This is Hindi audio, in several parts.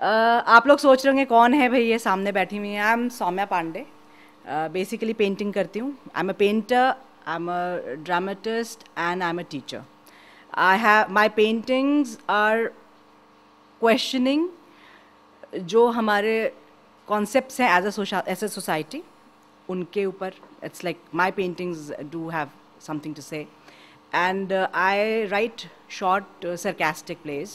आप लोग सोच रहे होंगे कौन है भाई ये सामने बैठी हुई है। I am Saumya Pandey. Basically painting करती हूँ। I am a painter, I am a dramatist and I am a teacher. I have my paintings are questioning जो हमारे कॉन्सेप्ट्स हैं एज अ सोसाइटी, उनके ऊपर। It's like my paintings do have something to say, and I write short sarcastic plays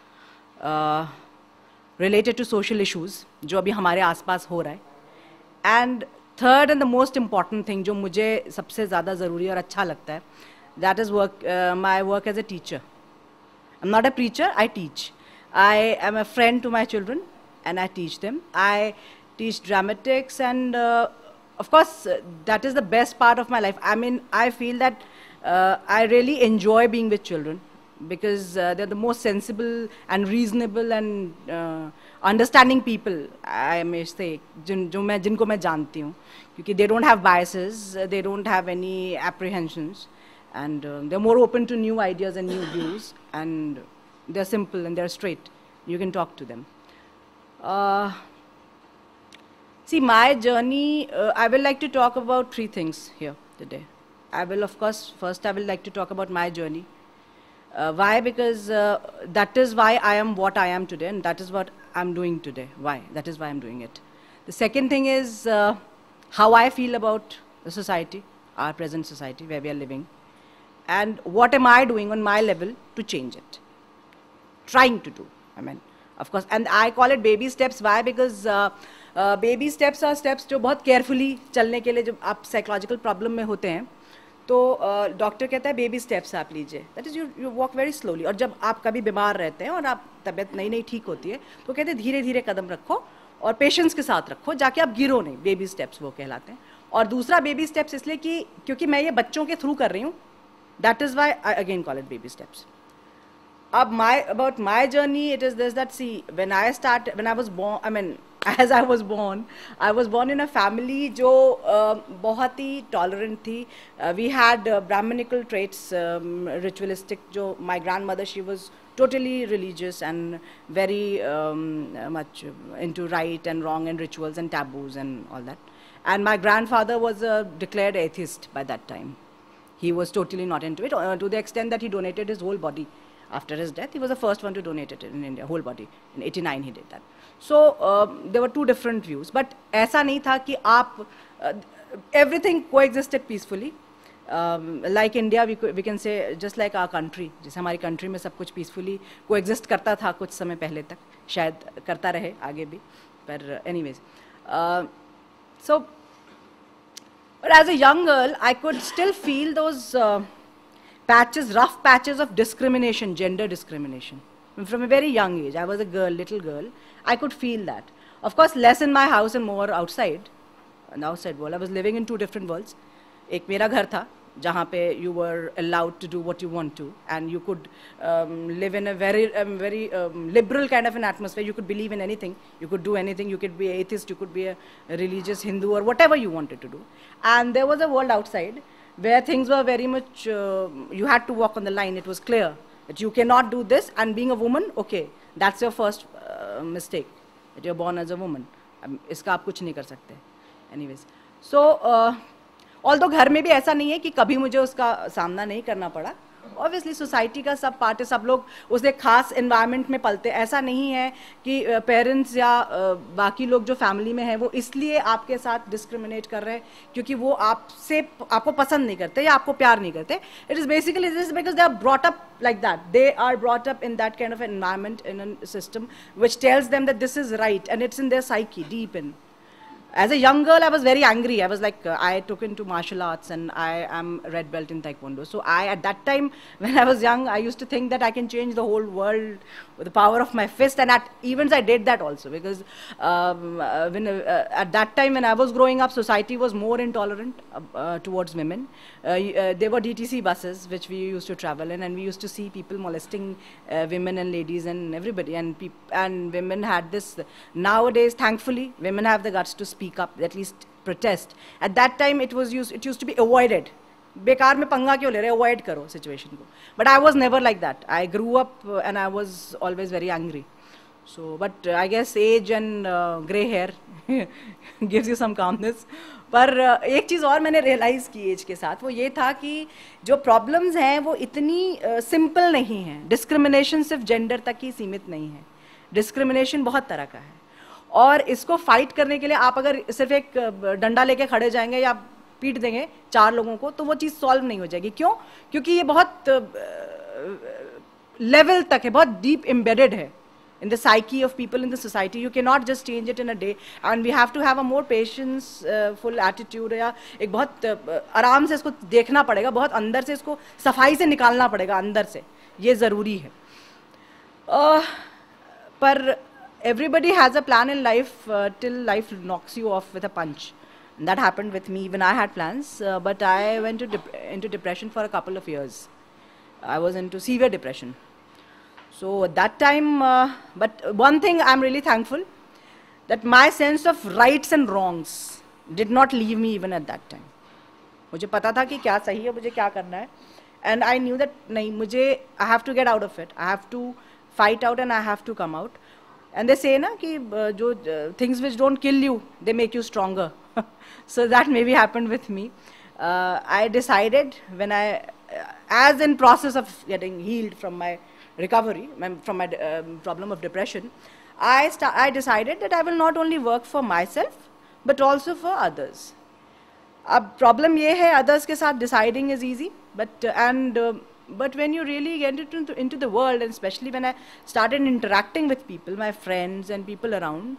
related to social issues जो अभी हमारे आसपास हो रहा है। And third and the most important thing जो मुझे सबसे ज़्यादा ज़रूरी और अच्छा लगता है, that is work my work as a teacher. I am not a preacher, I teach. I am a friend to my children and I teach them. I teach dramatics and of course that is the best part of my life. I mean, I feel that I really enjoy being with children because they're the most sensible and reasonable and understanding people, I may say, जिनको मैं जानती हूँ, क्योंकि they don't have biases, they don't have any apprehensions, and they're more open to new ideas and new views, and they're simple and they're straight. You can talk to them. See, my journey, I will like to talk about three things here today. I will, of course, first I will like to talk about my journey. Why? Because that is why I am what I am today, and that is what I'm doing today. Why? That is why I'm doing it. The second thing is how I feel about the society, our present society where we are living, and what am I doing on my level to change it. Trying to do, I mean, of course, and I call it baby steps. Why? Because baby steps are steps जो बहुत carefully चलने के लिए, जब आप psychological problem में होते हैं तो डॉक्टर कहता है बेबी स्टेप्स आप लीजिए, that is you walk very slowly. और जब आप कभी बीमार रहते हैं और आप तबीयत नई नई ठीक होती है तो कहते हैं धीरे धीरे कदम रखो और पेशेंस के साथ रखो, जाके आप गिरो नहीं। बेबी स्टेप्स वो कहलाते हैं। और दूसरा बेबी स्टेप्स इसलिए कि क्योंकि मैं ये बच्चों के थ्रू कर रही हूँ, that is why I again call it baby steps. अब about my journey, it is this, that see, when I was born, I mean, as I was born in a family जो बहुत ही tolerant थी. We had Brahminical traits, ritualistic. जो my grandmother, she was totally religious and very much into right and wrong and rituals and taboos and all that. And my grandfather was a declared atheist by that time. He was totally not into it, to the extent that he donated his whole body. After his death, he was the first one to donate it in India, whole body. In '89 he did that. So there were two different views, but ऐसा नहीं था कि आप everything coexisted peacefully. Like India, we can say, just like our country, जैसे हमारी country में सब कुछ peacefully coexist करता था कुछ समय पहले तक, शायद करता रहे आगे भी, पर anyways. So, but as a young girl, I could still feel those rough patches of discrimination, gender discrimination. From a very young age, I was a girl, little girl, I could feel that. Of course, less in my house and more outside, in the outside world. I was living in two different worlds. एक मेरा घर था, जहाँ पे you were allowed to do what you want to, and you could live in a very liberal kind of an atmosphere. You could believe in anything, you could do anything, you could be atheist, you could be a religious Hindu or whatever you wanted to do. And there was a world outside where things were very much, you had to walk on the line. It was clear that you cannot do this, and being a woman, okay, that's your first mistake, that you're born as a woman. इसका आप कुछ नहीं कर सकते. Anyways, so although घर में भी ऐसा नहीं है कि कभी मुझे उसका सामना नहीं करना पड़ा. Obviously, सोसाइटी का सब पार्ट है, सब लोग उस एक खास एनवायरनमेंट में पलते. ऐसा नहीं है कि पेरेंट्स या बाकी लोग जो फैमिली में हैं वो इसलिए आपके साथ डिस्क्रिमिनेट कर रहे हैं क्योंकि वो आपको पसंद नहीं करते या आपको प्यार नहीं करते. It is basically this because they are brought up like that. They are brought up in that kind of an environment, in a system which tells them that this is right, and it's in their psyche, deep in. As a young girl, I was very angry. I was like, I took into martial arts and I am red belt in Taekwondo. So at that time, when I was young, I used to think that I can change the whole world with the power of my fist. And at events, I did that also. Because at that time, when I was growing up, society was more intolerant towards women. There were DTC buses, which we used to travel in. And we used to see people molesting women and ladies and everybody. And women had this. Nowadays, thankfully, women have the guts to speak up, at least protest. At that time, it used to be avoided. बेकार में पंगा क्यों ले रहे, avoid करो situation को. But I was never like that. I grew up and I was always very angry. So, but I guess age and grey hair gives you some calmness. पर एक चीज़ और मैंने रियलाइज़ की एज के साथ, वो ये था कि जो प्रॉब्लम्स हैं वो इतनी सिंपल नहीं हैं. डिस्क्रिमिनेशन सिर्फ जेंडर तक ही सीमित नहीं है. डिस्क्रिमिनेशन बहुत तरह का है, और इसको फाइट करने के लिए आप अगर सिर्फ एक डंडा लेके खड़े जाएंगे या पीट देंगे 4 लोगों को, तो वो चीज़ सॉल्व नहीं हो जाएगी. क्यों? क्योंकि ये बहुत लेवल तक है, बहुत डीप एम्बेडेड है in the psyche of people in the society. You cannot just change it in a day, and we have to have a more patience full attitude. या एक बहुत आराम से इसको देखना पड़ेगा, बहुत अंदर से इसको सफाई से निकालना पड़ेगा अंदर से, ये ज़रूरी है. पर everybody has a plan in life till life knocks you off with a punch. And that happened with me when I had plans, but I went into depression for a couple of years. I was into severe depression. So at that time, but one thing I'm really thankful, that my sense of rights and wrongs did not leave me even at that time. मुझे पता था कि क्या सही है, मुझे क्या करना है, and I knew that नहीं, मुझे I have to get out of it. I have to fight out and I have to come out. And they say ना कि जो things which don't kill you, they make you stronger. So that maybe happened with me. I decided when as in process of getting healed from my recovery, from my problem of depression, I decided that I will not only work for myself, but also for others. अब problem ये है, others के साथ deciding is easy, but when you really get into the world, and especially when I started interacting with people, my friends and people around,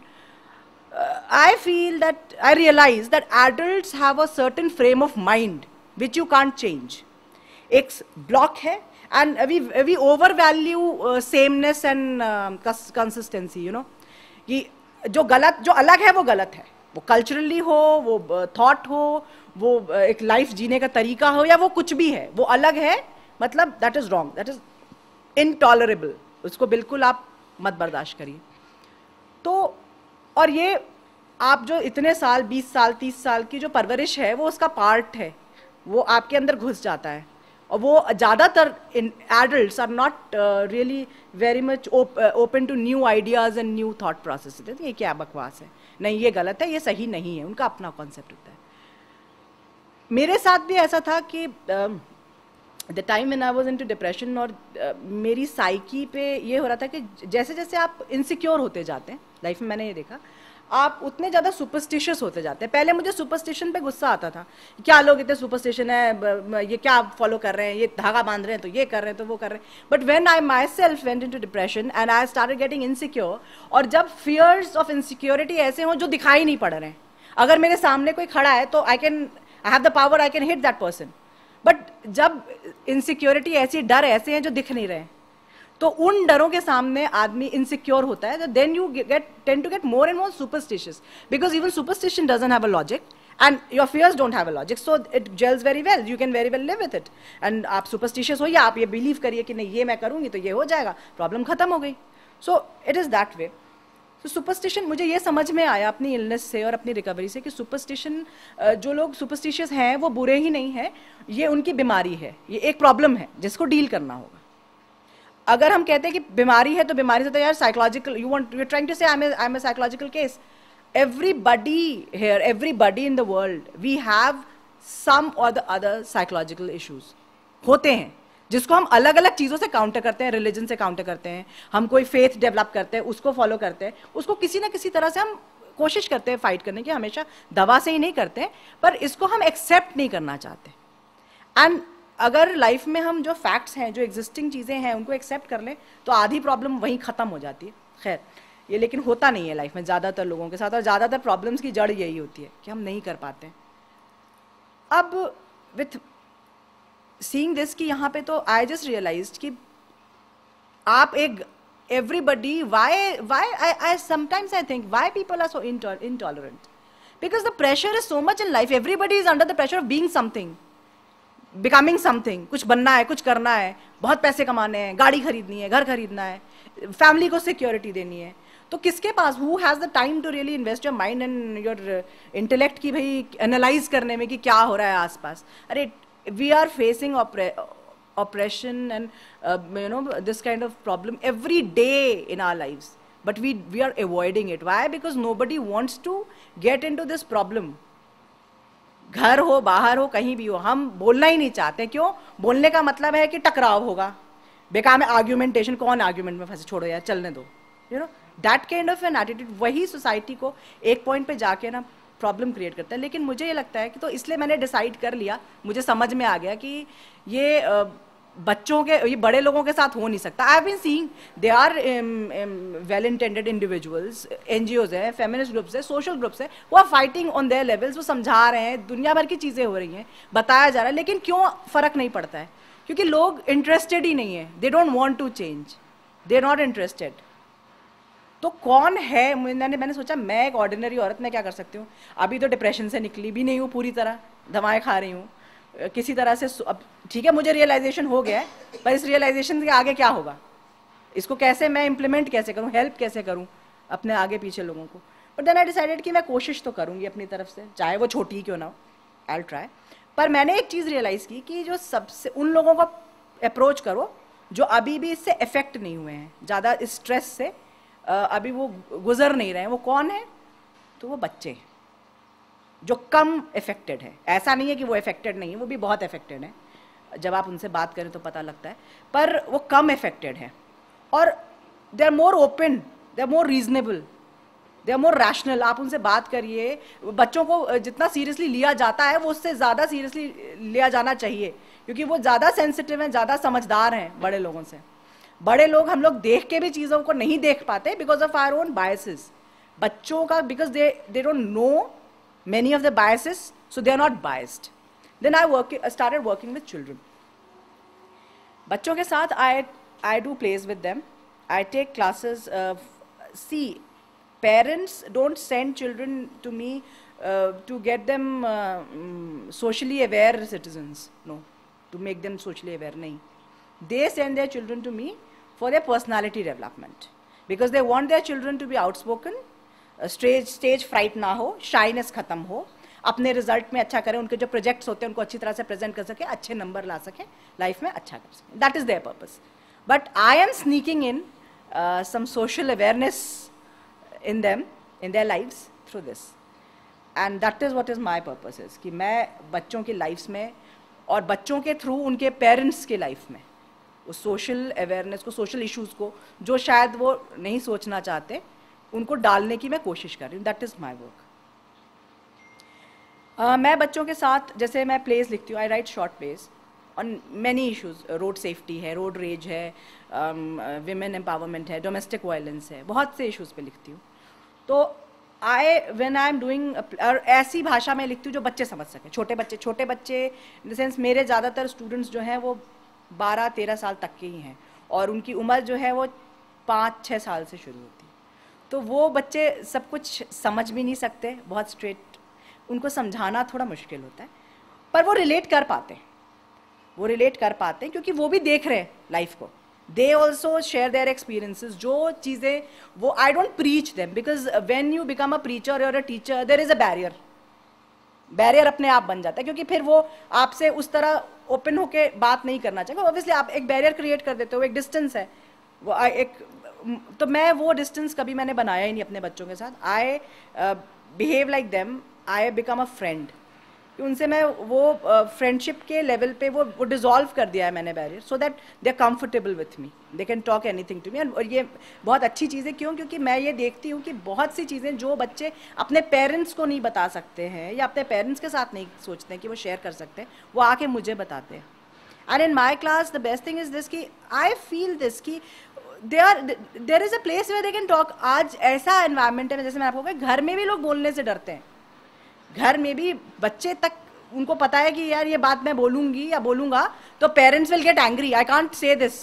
I realize that adults have a certain frame of mind which you can't change. एक block है, and we overvalue sameness and consistency, you know, कि जो अलग है वो गलत है, वो culturally हो, वो thought हो, वो एक life जीने का तरीका हो, या वो कुछ भी है, वो अलग है, मतलब that is wrong, that is intolerable, उसको बिल्कुल आप मत बर्दाश्त करिए. तो और ये आप जो इतने साल 20 साल 30 साल की जो परवरिश है, वो उसका पार्ट है, वो आपके अंदर घुस जाता है. और वो ज़्यादातर adults are not really very much open to new ideas and new thought processes. ये क्या बकवास है, नहीं ये गलत है, ये सही नहीं है, उनका अपना कॉन्सेप्ट होता है. मेरे साथ भी ऐसा था कि the time when I was into depression, और मेरी साइकी पे ये हो रहा था कि जैसे जैसे आप इनसिक्योर होते जाते हैं लाइफ में, मैंने ये देखा, आप उतने ज़्यादा सुपरस्टिशियस होते जाते हैं. पहले मुझे सुपरस्टिशन पे गुस्सा आता था, क्या लोग इतने सुपरस्टिशन है, ये क्या फॉलो कर रहे हैं, ये धागा बांध रहे हैं, तो ये कर रहे हैं, तो वो कर रहे हैं. But when I myself went into depression and I started getting insecure, और जब फियर्स ऑफ इनसिक्योरिटी ऐसे हों जो दिखाई नहीं पड़ रहे हैं, अगर मेरे सामने कोई खड़ा है तो I have the power, I can hit that person. But जब इनसिक्योरिटी ऐसी, डर ऐसे हैं जो दिख नहीं रहे, तो उन डरों के सामने आदमी इनसिक्योर होता है. Then you tend to get more and more superstitious, because even superstition doesn't have a logic and your fears don't have a logic, so it gels very well, you can very well live with it. And आप सुपरस्टिशियस हो, या आप ये बिलीव करिए कि नहीं ये मैं करूंगी तो ये हो जाएगा, प्रॉब्लम खत्म हो गई. So it is that way. तो सुपरस्टिशन, मुझे ये समझ में आया अपनी इलनेस से और अपनी रिकवरी से कि सुपरस्टिशन, जो लोग सुपरस्टिशियस हैं वो बुरे ही नहीं हैं, ये उनकी बीमारी है, ये एक प्रॉब्लम है जिसको डील करना होगा. अगर हम कहते हैं कि बीमारी है, तो बीमारी से तो यार psychological, you are trying to say I am a psychological case. Everybody here, everybody in the world, we have some or the other psychological issues होते हैं, जिसको हम अलग अलग चीज़ों से काउंटर करते हैं. रिलीजन से काउंटर करते हैं, हम कोई फेथ डेवलप करते हैं, उसको फॉलो करते हैं, उसको किसी ना किसी तरह से हम कोशिश करते हैं फाइट करने की. हमेशा दवा से ही नहीं करते हैं, पर इसको हम एक्सेप्ट नहीं करना चाहते. एंड अगर लाइफ में हम जो फैक्ट्स हैं, जो एग्जिस्टिंग चीज़ें हैं, उनको एक्सेप्ट कर लें, तो आधी प्रॉब्लम वहीं ख़त्म हो जाती है. खैर, ये लेकिन होता नहीं है लाइफ में ज़्यादातर लोगों के साथ, और ज़्यादातर प्रॉब्लम्स की जड़ यही होती है कि हम नहीं कर पाते. अब विथ सीइंग दिस कि यहाँ पे तो आई जस्ट रियलाइज्ड कि आप एक everybody, I sometimes I think why people are so intolerant, because the pressure is so much in life. Everybody is under the pressure of being something, becoming something. कुछ बनना है, कुछ करना है, बहुत पैसे कमाने हैं, गाड़ी खरीदनी है, घर खरीदना है, फैमिली को सिक्योरिटी देनी है. तो किसके पास, who has the time to really invest your mind and your intellect की भाई एनालाइज करने में कि क्या हो रहा है आसपास. अरे we are facing oppression and this kind of problem every day in our lives. but we are avoiding it. Why? Because nobody wants to get into this problem. घर हो बाहर हो कहीं भी हो, हम बोलना ही नहीं चाहते. क्यों? बोलने का मतलब है कि टकराव होगा, बेकार में आर्ग्यूमेंटेशन. कौन आर्ग्यूमेंट में फंसे? छोड़ो यार, चलने दो. You know that kind of an attitude, वही सोसाइटी को एक पॉइंट पे जाके ना प्रॉब्लम क्रिएट करता है. लेकिन मुझे ये लगता है कि तो इसलिए मैंने डिसाइड कर लिया, मुझे समझ में आ गया कि ये बच्चों के, ये बड़े लोगों के साथ हो नहीं सकता. I have been seeing they are well intended individuals, NGOs हैं, फेमिनिस्ट ग्रुप्स हैं, सोशल ग्रुप्स हैं, वो are fighting on their levels, वो समझा रहे हैं, दुनिया भर की चीज़ें हो रही हैं, बताया जा रहा है. लेकिन क्यों फ़र्क नहीं पड़ता है? क्योंकि लोग इंटरेस्टेड ही नहीं है. They don't want to change, they are not interested. तो कौन है? मैंने सोचा मैं एक ऑर्डिनरी औरत, मैं क्या कर सकती हूँ? अभी तो डिप्रेशन से निकली भी नहीं हूँ पूरी तरह, दवाएं खा रही हूँ किसी तरह से. अब ठीक है, मुझे रियलाइजेशन हो गया है, पर इस रियलाइजेशन के आगे क्या होगा? इसको कैसे मैं इम्प्लीमेंट कैसे करूँ, हेल्प कैसे करूँ अपने आगे पीछे लोगों को? बट देन आई डिसाइडेड कि मैं कोशिश तो करूँगी अपनी तरफ से, चाहे वो छोटी ही क्यों ना हो, आई विल ट्राई. पर मैंने एक चीज़ रियलाइज़ की कि जो सबसे उन लोगों को अप्रोच करो जो अभी भी इससे इफेक्ट नहीं हुए हैं, ज़्यादा स्ट्रेस से अभी वो गुजर नहीं रहे हैं. वो कौन है? तो वो बच्चे हैं जो कम इफेक्टेड है. ऐसा नहीं है कि वो इफेक्टेड नहीं है, वो भी बहुत इफेक्टेड है, जब आप उनसे बात करें तो पता लगता है, पर वो कम इफेक्टेड है. और they are more open, they are more reasonable, they are more rational. आप उनसे बात करिए. बच्चों को जितना सीरियसली लिया जाता है वो उससे ज़्यादा सीरियसली लिया जाना चाहिए, क्योंकि वो ज़्यादा सेंसिटिव हैं, ज़्यादा समझदार हैं बड़े लोगों से. बड़े लोग हम लोग देख के भी चीज़ों को नहीं देख पाते because of our own biases. बच्चों का because they don't know many of the biases, so they are not biased. Then I started working with children. बच्चों के साथ I do plays with them. I take classes. See, parents don't send children to me to get them socially aware citizens. No, to make them socially aware. नहीं. They send their children to me for their personality development, because they want their children to be outspoken, stage fright ना हो, शाइनेस खत्म हो, अपने रिजल्ट में अच्छा करें, उनके जो प्रोजेक्ट्स होते हैं उनको अच्छी तरह से प्रेजेंट कर सके, अच्छे नंबर ला सकें, लाइफ में अच्छा कर सकें. That is their purpose. But I am sneaking in some social awareness in them, in their lives through this, and that is what is my purpose is कि मैं बच्चों की लाइफ्स में और बच्चों के थ्रू उनके पेरेंट्स के लाइफ में उस सोशल अवेयरनेस को, सोशल इश्यूज़ को जो शायद वो नहीं सोचना चाहते, उनको डालने की मैं कोशिश कर रही हूँ. That is my work. मैं बच्चों के साथ, जैसे मैं प्लेस लिखती हूँ, I write short plays on many issues. Road safety है, रोड रेज है, विमेन एम्पावरमेंट है, डोमेस्टिक वायलेंस है, बहुत से इश्यूज़ पे लिखती हूँ. तो व्हेन आई एम डूइंग, और ऐसी भाषा में लिखती हूँ जो बच्चे समझ सकें. छोटे बच्चे इन द सेंस मेरे ज़्यादातर स्टूडेंट्स जो हैं वो 12-13 साल तक के ही हैं, और उनकी उम्र जो है वो 5-6 साल से शुरू होती है. तो वो बच्चे सब कुछ समझ भी नहीं सकते, बहुत स्ट्रेट, उनको समझाना थोड़ा मुश्किल होता है, पर वो रिलेट कर पाते हैं क्योंकि वो भी देख रहे हैं लाइफ को. They also share their experiences. जो चीज़ें वो, I don't preach them, because when you become a preacher or a teacher there is a barrier अपने आप बन जाता है, क्योंकि फिर वो आपसे उस तरह ओपन होके बात नहीं करना चाहिए. ऑब्वियसली आप एक बैरियर क्रिएट कर देते हो, एक डिस्टेंस है वो, एक, तो मैं वो डिस्टेंस कभी मैंने बनाया ही नहीं अपने बच्चों के साथ. I behave like them, I become a friend. उनसे मैं वो फ्रेंडशिप के लेवल पे वो डिज़ोल्व कर दिया है मैंने barrier, so that they are comfortable with me, they can talk anything to me. और ये बहुत अच्छी चीज़ है. क्यों? क्योंकि मैं ये देखती हूँ कि बहुत सी चीज़ें जो बच्चे अपने पेरेंट्स को नहीं बता सकते हैं या अपने पेरेंट्स के साथ नहीं सोचते हैं कि वो शेयर कर सकते हैं, वो आके मुझे बताते हैं. And in my class the best thing is this कि आई फील दिस कि there is a place where they can talk. आज ऐसा एनवायरनमेंट है, जैसे मैं आपको कहा, घर में भी लोग बोलने से डरते हैं. घर में भी बच्चे तक उनको पता है कि यार ये बात मैं बोलूँगी या बोलूँगा तो parents will get angry, I can't say this.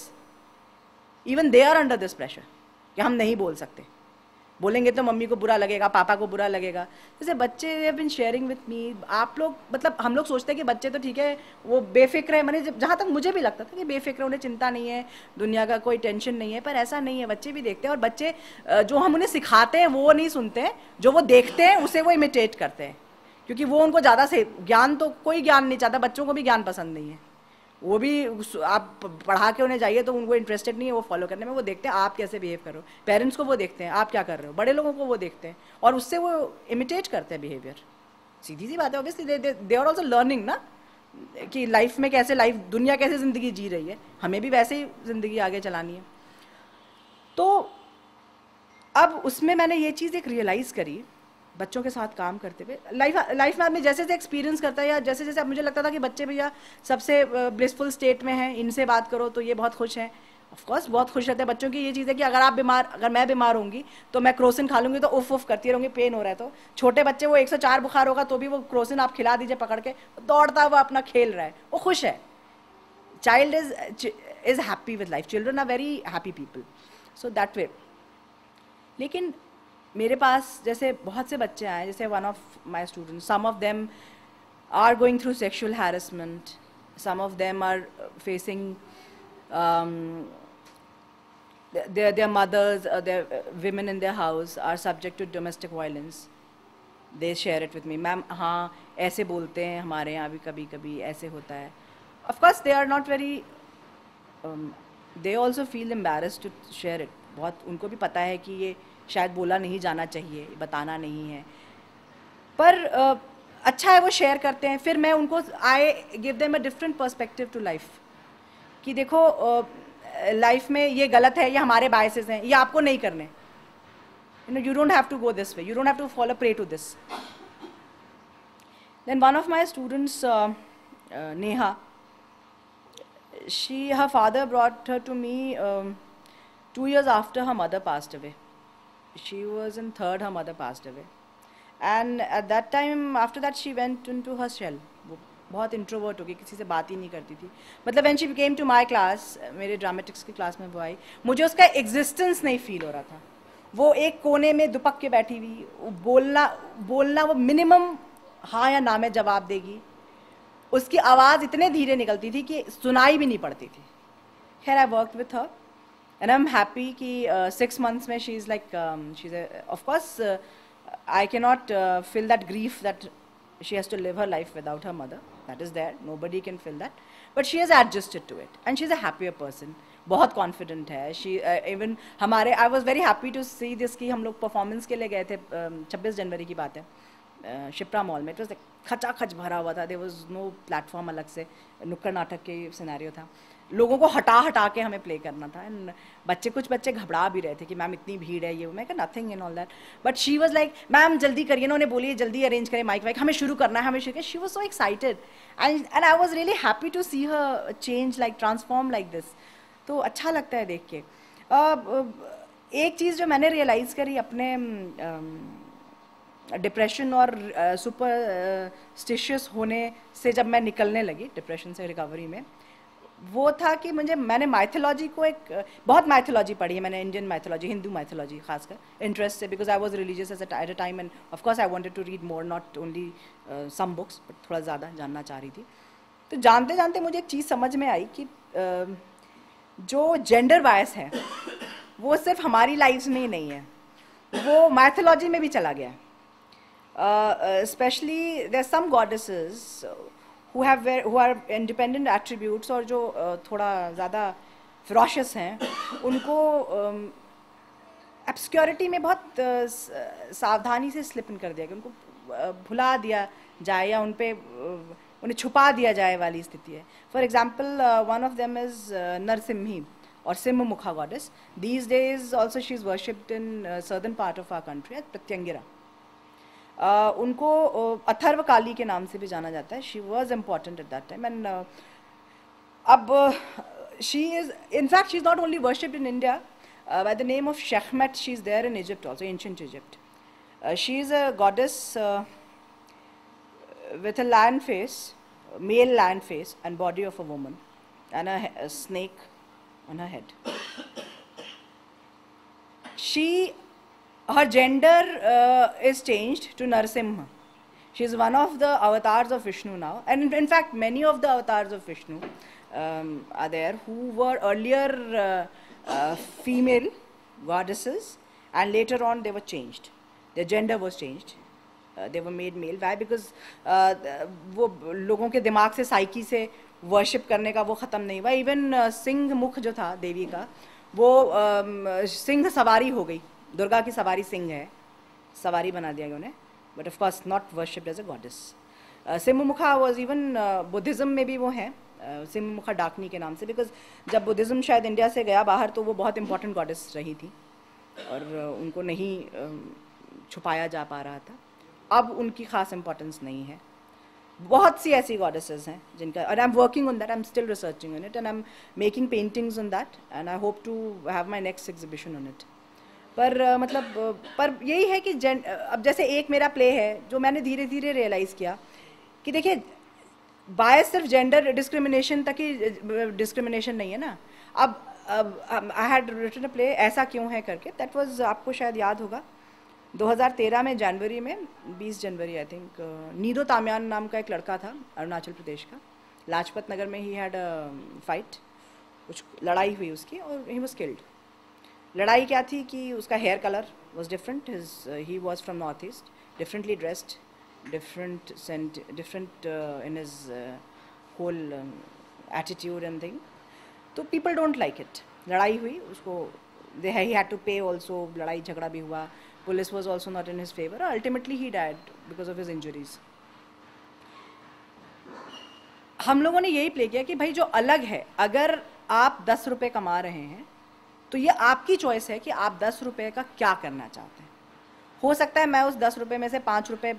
Even they are under this pressure कि हम नहीं बोल सकते, बोलेंगे तो मम्मी को बुरा लगेगा, पापा को बुरा लगेगा. जैसे बच्चे have been sharing with me. आप लोग, मतलब हम लोग सोचते हैं कि बच्चे तो ठीक है, वो बेफिक्र है. मैंने जहाँ तक मुझे भी लगता था कि बेफिक्र, उन्हें चिंता नहीं है, दुनिया का कोई टेंशन नहीं है, पर ऐसा नहीं है. बच्चे भी देखते हैं, और बच्चे जो हम उन्हें सिखाते हैं वो नहीं सुनते हैं, जो वो देखते हैं उसे वो इमिटेट करते हैं, क्योंकि वो उनको ज़्यादा से ज्ञान, तो कोई ज्ञान नहीं चाहता, बच्चों को भी ज्ञान पसंद नहीं है. वो भी आप पढ़ा के उन्हें जाइए तो उनको इंटरेस्टेड नहीं है वो फॉलो करने में, वो देखते हैं आप कैसे बिहेव कर रहे हो, पेरेंट्स को वो देखते हैं आप क्या कर रहे हो, बड़े लोगों को वो देखते हैं और उससे वो इमिटेट करते हैं बिहेवियर। सीधी सी बात है, obviously they are also learning ना कि लाइफ में कैसे, लाइफ दुनिया कैसे ज़िंदगी जी रही है, हमें भी वैसे ही ज़िंदगी आगे चलानी है। तो अब उसमें मैंने ये चीज़ एक रियलाइज़ करी बच्चों के साथ काम करते हुए, लाइफ में आदमी जैसे जैसे एक्सपीरियंस करता है या जैसे जैसे अब मुझे लगता था कि बच्चे भैया सबसे ब्लिसफुल स्टेट में हैं, इनसे बात करो तो ये बहुत खुश हैं। ऑफ कोर्स बहुत खुश रहते हैं बच्चों की। ये चीज़ है कि अगर मैं बीमार होंगी तो मैं क्रोसिन खा लूँगी तो उफ उफ करती रहूँगी, पेन हो रहा है तो। छोटे बच्चे वो 104 बुखार होगा तो भी वो क्रोसिन आप खिला दीजिए पकड़ के, दौड़ता है वो अपना खेल रहा है, वो खुश है। Child is happy with life, children are very happy people, so that way. लेकिन मेरे पास जैसे बहुत से बच्चे आए, जैसे one of my students, some of them are going through sexual harassment, some of them are facing their mothers, their women in their house are subject to domestic violence. They share it with me, ma'am हाँ ऐसे बोलते हैं हमारे यहाँ भी कभी कभी ऐसे होता है। Of course they are not very they also feel embarrassed to share it. बहुत उनको भी पता है कि ये शायद बोला नहीं जाना चाहिए, बताना नहीं है, पर अच्छा है वो शेयर करते हैं। फिर मैं उनको I give them a different perspective to life कि देखो लाइफ में ये गलत है, ये हमारे बायसेस हैं, ये आपको नहीं करने। You don't have to go this way, you don't have to fall a prey to this. Then one of my students, Neha, her father brought her to me 2 years after her mother passed away. She was in third, her mother passed away. And at that time, after that, she went into her shell. वो बहुत इंट्रोवर्ट हो गई, किसी से बात ही नहीं करती थी। मतलब when she came to my class, मेरे ड्रामेटिक्स की क्लास में वो आई, मुझे उसका एग्जिस्टेंस नहीं फील हो रहा था। वो एक कोने में दुपक के बैठी हुई, बोलना वो मिनिमम हाँ या ना में जवाब देगी, उसकी आवाज़ इतने धीरे निकलती थी कि सुनाई भी नहीं पड़ती थी। खैर I work with her and I am happy कि 6 months में she is like she is of course I cannot fill that grief that she has to live her life without her mother. That is there. Nobody can fill that. But she has adjusted to it, and she's a happier person. बहुत confident है. She even हमारे I was very happy to see this कि हम लोग performance के लिए गए थे 26 जनवरी की बात है शिप्रा मॉल में. It was like खचाखच भरा हुआ था. There was no platform अलग से, नुक्कड़ नाटक के सिनेरियो था. लोगों को हटा के हमें प्ले करना था एंड कुछ बच्चे घबरा भी रहे थे कि मैम इतनी भीड़ है, ये मैं कहा nothing in all that, but she was like ma'am जल्दी करिए ना, उन्हें बोलिए जल्दी अरेंज करें माइक वाइक, हमें शुरू करना है, हमें शुरू। She was so excited and I was really happy to see her change, like transform like this. तो अच्छा लगता है देख के। एक चीज़ जो मैंने रियलाइज़ करी अपने डिप्रेशन और सुपरस्टिशियस होने से जब मैं निकलने लगी डिप्रेशन से रिकवरी में, वो था कि मैंने माइथोलॉजी को बहुत माइथोलॉजी पढ़ी है मैंने, इंडियन माइथोलॉजी, हिंदू माइथोलॉजी खासकर इंटरेस्ट से, because I was religious at a time and of course I wanted to read more, not only some books, but थोड़ा ज़्यादा जानना चाह रही थी। तो जानते जानते मुझे एक चीज़ समझ में आई कि जो जेंडर बायस है वो सिर्फ हमारी लाइफ में ही नहीं है, वो माइथोलॉजी में भी चला गया है। Specially there some goddesses who are independent attributes और जो थोड़ा ज़्यादा ferocious हैं, उनको obscurity में बहुत सावधानी से slip in कर दिया कि उनको भुला दिया जाए या उन्हें छुपा दिया जाए वाली स्थिति है। For example, one of them is नरसिम्ही और सिम्हमुखा goddess. These days also she is worshipped in southern part of our country as Pratyangira. उनको अथर्व काली के नाम से भी जाना जाता है। She was important at that time and अब she is in fact she is not only worshipped in India by the name of Sekhmet, she is there in Egypt also, ancient Egypt. She is a goddess with a lion face, male lion face and body of a woman and a snake on her head. Her gender is changed to Narasimha. She is one of the avatars of Vishnu now, and in fact many of the avatars of Vishnu are there who were earlier female goddesses and later on they were changed. Their gender was changed. They were made male. Why? Because वो लोगों के दिमाग से, साइकी से वर्शिप करने का वो ख़त्म नहीं हुआ। इवन सिंह मुख जो था देवी का, वो सिंह सवारी हो गई, दुर्गा की सवारी सिंह है, सवारी बना दिया गया उन्हें, but of course not worshipped as a goddess. Simhamukha was even Buddhism में भी वो हैं, सिम्मुखा डाकनी के नाम से, बिकॉज जब बुद्धिज़्म शायद इंडिया से गया बाहर तो वो बहुत इंपॉर्टेंट गॉडेस रही थी और उनको नहीं छुपाया जा पा रहा था। अब उनकी ख़ास इंपॉर्टेंस नहीं है। बहुत सी ऐसी गॉडेसेस हैं जिनका, और I am working on that, I am still researching on it and I am making paintings on that and I hope to have my next exhibition on it. पर मतलब पर यही है कि अब जैसे एक मेरा प्ले है जो मैंने धीरे धीरे रियलाइज़ किया कि देखिए बाय सिर्फ जेंडर डिस्क्रिमिनेशन तक ही डिस्क्रिमिनेशन नहीं है ना। अब I had written a play ऐसा क्यों है करके, दैट वाज, आपको शायद याद होगा, 2013 में जनवरी में, 20 जनवरी आई थिंक, नीदो ताम्यान नाम का एक लड़का था अरुणाचल प्रदेश का, लाजपत नगर में ही हैड फाइट, कुछ लड़ाई हुई उसकी और ही वाज किल्ड। लड़ाई क्या थी कि उसका hair colour was different, he was from north east, differently dressed, different in his whole attitude and thing, तो people don't like it। लड़ाई हुई उसको, he had to pay also, लड़ाई झगड़ा भी हुआ, police was also not in his favor, ultimately he died because of his injuries। हम लोगों ने यही प्ले किया कि भाई जो अलग है, अगर आप 10 रुपये कमा रहे हैं तो ये आपकी चॉइस है कि आप 10 रुपये का क्या करना चाहते हैं। हो सकता है मैं उस 10 रुपये में से 5 रुपये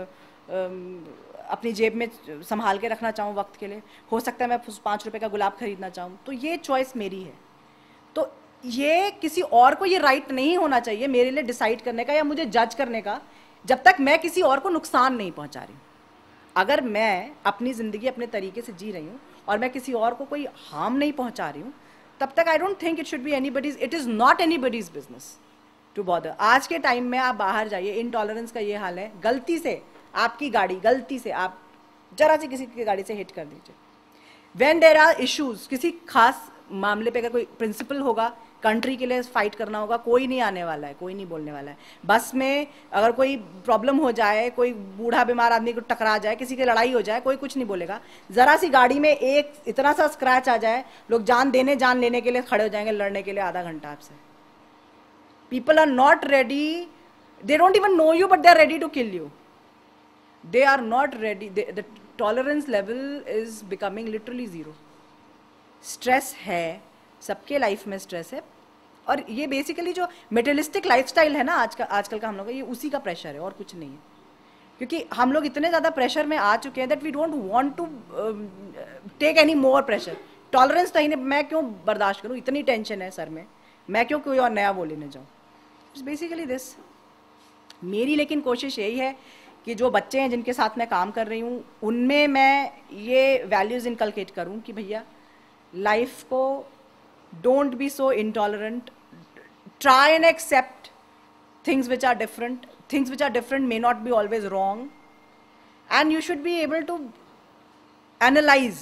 अपनी जेब में संभाल के रखना चाहूँ वक्त के लिए, हो सकता है मैं 5 रुपये का गुलाब खरीदना चाहूँ, तो ये चॉइस मेरी है। तो ये किसी और को ये राइट नहीं होना चाहिए मेरे लिए डिसाइड करने का या मुझे जज करने का, जब तक मैं किसी और को नुकसान नहीं पहुँचा रही हूँ। अगर मैं अपनी ज़िंदगी अपने तरीके से जी रही हूँ और मैं किसी और को कोई हार्म नहीं पहुँचा रही हूँ, तब तक I don't think it should be anybody's, it is not anybody's business to bother. आज के टाइम में आप बाहर जाइए, इनटॉलरेंस का ये हाल है, गलती से आपकी गाड़ी, गलती से आप जरा सी किसी की गाड़ी से हिट कर दीजिए, व्हेन देयर आर इश्यूज, किसी खास मामले पे अगर कोई प्रिंसिपल होगा, कंट्री के लिए फाइट करना होगा, कोई नहीं आने वाला है, कोई नहीं बोलने वाला है। बस में अगर कोई प्रॉब्लम हो जाए, कोई बूढ़ा बीमार आदमी को टकरा जाए, किसी की लड़ाई हो जाए, कोई कुछ नहीं बोलेगा। जरा सी गाड़ी में एक इतना सा स्क्रैच आ जाए, लोग जान देने जान लेने के लिए खड़े हो जाएंगे, लड़ने के लिए आधा घंटा आपसे। People are not ready, they don't even know you, but they are ready to kill you. They are not ready, the tolerance level is becoming literally zero. Stress है, सबके लाइफ में स्ट्रेस है, और ये बेसिकली जो मेटेरियलिस्टिक लाइफस्टाइल है ना आजकल का हम लोग का, ये उसी का प्रेशर है और कुछ नहीं है। क्योंकि हम लोग इतने ज़्यादा प्रेशर में आ चुके हैं that we don't want to take any more pressure. Tolerance नहीं, मैं क्यों बर्दाश्त करूँ, इतनी टेंशन है सर में, मैं क्यों कोई और नया वो लेने जाऊँ। It's basically this. मेरी लेकिन कोशिश यही है कि जो बच्चे हैं जिनके साथ मैं काम कर रही हूँ, उनमें मैं ये वैल्यूज़ इनकलकेट करूँ कि भैया लाइफ को don't be so intolerant, try and accept things which are different, things which are different may not be always wrong, and you should be able to analyse,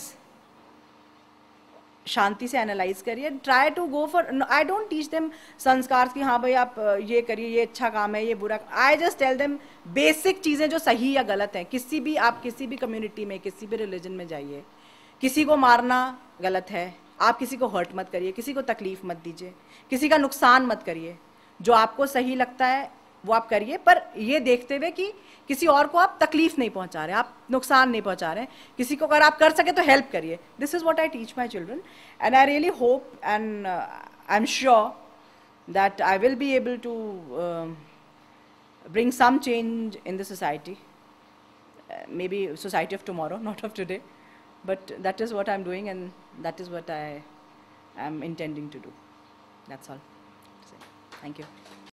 शांति से एनालाइज करिए, try to go for, I don't teach them संस्कार कि हाँ भाई आप ये करिए, ये अच्छा काम है, ये बुरा, I just tell them basic चीज़ें जो सही या गलत हैं। किसी भी, आप किसी भी कम्युनिटी में, किसी भी रिलीजन में जाइए, किसी को मारना गलत है, आप किसी को हर्ट मत करिए, किसी को तकलीफ मत दीजिए, किसी का नुकसान मत करिए, जो आपको सही लगता है वो आप करिए, पर ये देखते हुए कि किसी और को आप तकलीफ नहीं पहुंचा रहे, आप नुकसान नहीं पहुंचा रहे, किसी को अगर आप कर सके तो हेल्प करिए। This is what I teach my children, and I really hope and I am sure that I will be able to bring some change in the society, maybe society of tomorrow, not of today, but that is what I'm doing and that is what I am intending to do. That's all to say. Thank you.